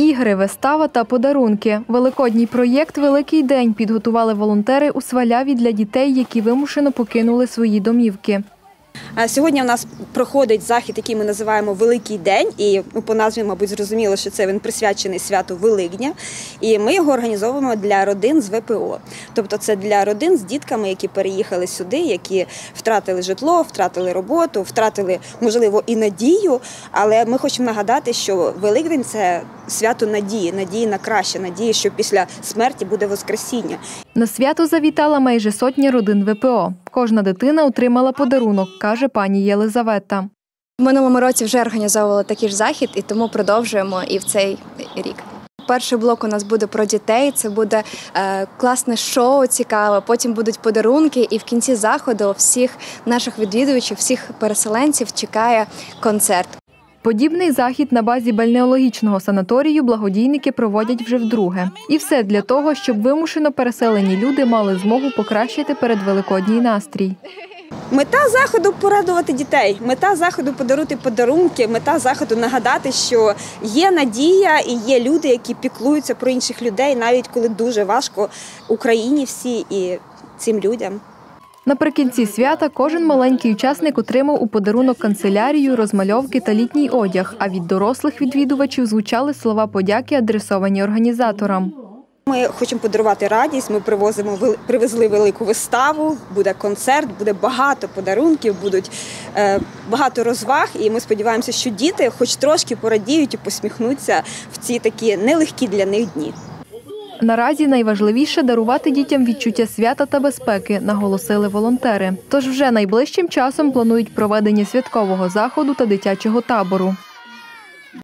Ігри, вистава та подарунки. Великодній проєкт «Великий день» підготували волонтери у Сваляві для дітей, які вимушено покинули свої домівки. Сьогодні у нас проходить захід, який ми називаємо «Великий день». І по назві, мабуть, зрозуміло, що він присвячений святу Великдня. І ми його організовуємо для родин з ВПО. Тобто це для родин з дітками, які переїхали сюди, які втратили житло, втратили роботу, втратили, можливо, і надію. Але ми хочемо нагадати, що Великдень – це свято надії, надії на краще, надії, що після смерті буде Воскресіння. На свято завітала майже сотня родин ВПО. Кожна дитина отримала подарунок, каже пані Єлизавета. В минулому році вже організовували такий ж захід, і тому продовжуємо і в цей рік. Перший блок у нас буде про дітей, це буде класне шоу, цікаве, потім будуть подарунки, і в кінці заходу всіх наших відвідувачів, всіх переселенців чекає концерт. Подібний захід на базі бальнеологічного санаторію благодійники проводять вже вдруге. І все для того, щоб вимушено переселені люди мали змогу покращити передвеликодній настрій. Мета заходу – порадувати дітей, мета заходу – подарувати подарунки, мета заходу – нагадати, що є надія і є люди, які піклуються про інших людей, навіть коли дуже важко Україні всі і цим людям. Наприкінці свята кожен маленький учасник отримав у подарунок канцелярію, розмальовки та літній одяг, а від дорослих відвідувачів звучали слова подяки, адресовані організаторам. Ми хочемо подарувати радість, ми привезли велику виставу, буде концерт, буде багато подарунків, будуть багато розваг. І ми сподіваємося, що діти хоч трошки порадіють і посміхнуться в ці такі нелегкі для них дні. Наразі найважливіше – дарувати дітям відчуття свята та безпеки, наголосили волонтери. Тож вже найближчим часом планують проведення святкового заходу та дитячого табору.